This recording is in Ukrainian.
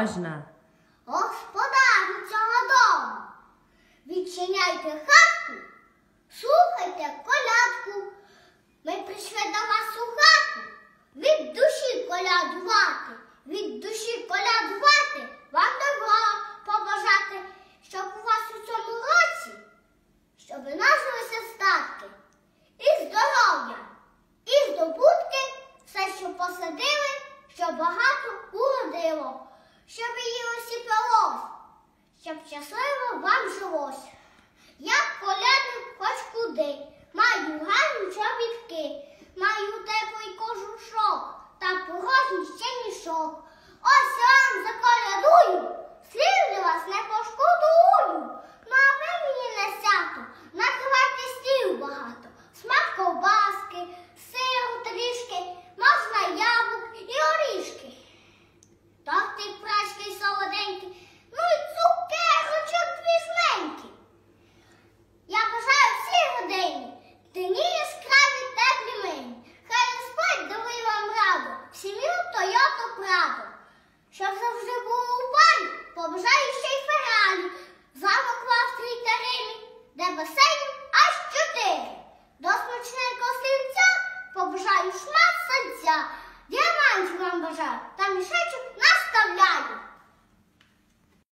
можна. Господарю цього дому, відчиняйте хатку, слухайте колядку. Ми прийшли до вас у хату, від душі колядувати, від душі колядувати, вам добро побажати, щоб у вас у цьому році, щоб нажилися статки, і здоров'я, і здобутки, все, що посадили, щоб багато уродило, щоб їлось і пилось, щоб щасливо вам жилось. Я колядник хоч куди, маю гарні чобітки, маю теплий кожушок та порожній ще мішок. Ось я вам заколядую, слів для вас не пошкодую. Ну а ви мені на свято накривайте стіл багато, смак ковбаски, сиру трішки, можна яблук і горішки. Тортик прачки й солоденький, ну й цукерочок візьменький. Я бажаю всій родині, дні яскраві теплі мені. Хай Господь дарує вам раду, сім'ю Тойоту Прадо. Щоб завжди було у пані, побажаю ще й Феррарі, замок в Австрії та Римі, де басейнів аж 4.